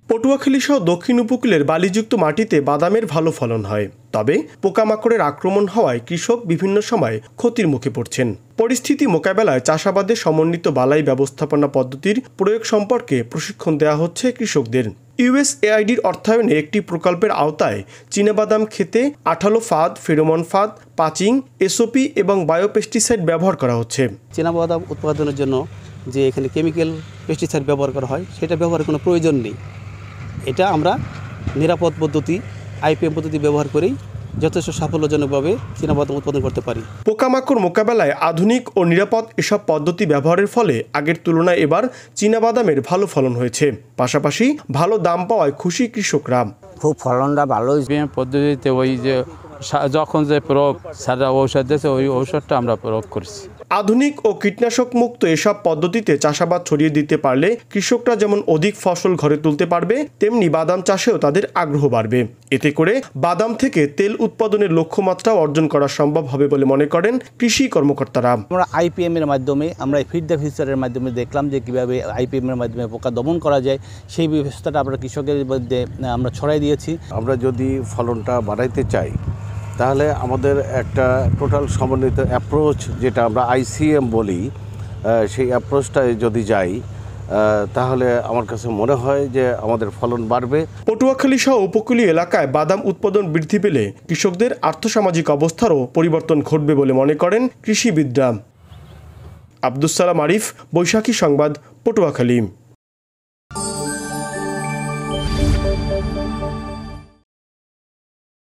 পটুয়াখালী সহ দক্ষিণ উপকূলের বালিযুক্ত মাটিতে বাদামের ভালো ফলন হয়, তবে পোকামাকড়ের আক্রমণ হওয়ায় কৃষক বিভিন্ন সময় ক্ষতির মুখে পড়ছেন। পরিস্থিতি মোকাবেলায় চাষাবাদে সমন্বিত বালাই ব্যবস্থাপনা পদ্ধতির প্রয়োগ সম্পর্কে প্রশিক্ষণ দেওয়া হচ্ছে কৃষকদের। ইউএসএআইডির অর্থায়নে একটি প্রকল্পের আওতায় চীনাবাদাম খেতে আঠালো ফাঁদ, ফেরোমন ফাঁদ, পাচিং, এসওপি এবং বায়োপেস্টিসাইড ব্যবহার করা হচ্ছে। চীনাবাদাম উৎপাদনের জন্য যে এখানে কেমিক্যাল পেস্টিসাইড ব্যবহার করা হয় সেটা ব্যবহারের কোনো প্রয়োজন নেই। এটা আমরা নিরাপদ পদ্ধতি আইপিএম পদ্ধতি ব্যবহার করেই যথেষ্ট সাফল্যজনকভাবে চীনাবাদাম উৎপাদন করতে পারি। পোকামাকড় মোকাবেলায় আধুনিক ও নিরাপদ এসব পদ্ধতি ব্যবহারের ফলে আগের তুলনায় এবার চীনাবাদামের ভালো ফলন হয়েছে। পাশাপাশি ভালো দাম পাওয়ায় খুশি কৃষকরা। খুব ফলনটা ভালো পদ্ধতিতে ওই যে যখন যে প্রয়োগ সারা ঔষধ দিয়েছে ওই ঔষধটা আমরা প্রয়োগ করছি। আধুনিক ও কীটনাশক মুক্ত এসব পদ্ধতিতে চাষাবাদ ছড়িয়ে দিতে পারলে কৃষকরা যেমন অধিক ফসল ঘরে তুলতে পারবে, তেমনি বাদাম চাষেও তাদের আগ্রহ বাড়বে। এতে করে বাদাম থেকে তেল উৎপাদনের লক্ষ্যমাত্রাও অর্জন করা সম্ভব হবে বলে মনে করেন কৃষি কর্মকর্তারা। আমরা আইপিএম এর মাধ্যমে আমরা ফিড দ্য ফিউচারের মাধ্যমে দেখলাম যে কীভাবে আইপিএম এর মাধ্যমে পোকা দমন করা যায়, সেই ব্যবস্থাটা আমরা কৃষকের মধ্যে আমরা ছড়াই দিয়েছি। আমরা যদি ফলনটা বাড়াইতে চাই তাহলে আমাদের একটা টোটাল সমন্বিত অ্যাপ্রোচ, যেটা আমরা আইসিএম বলি, সেই অ্যাপ্রোচটায় যদি যাই তাহলে আমার কাছে মনে হয় যে আমাদের ফলন বাড়বে। পটুয়াখালী সহ উপকূলীয় এলাকায় বাদাম উৎপাদন বৃদ্ধি পেলে কৃষকদের আর্থসামাজিক অবস্থারও পরিবর্তন ঘটবে বলে মনে করেন কৃষিবিদরা। আব্দুস সালাম আরিফ, বৈশাখী সংবাদ, পটুয়াখালী।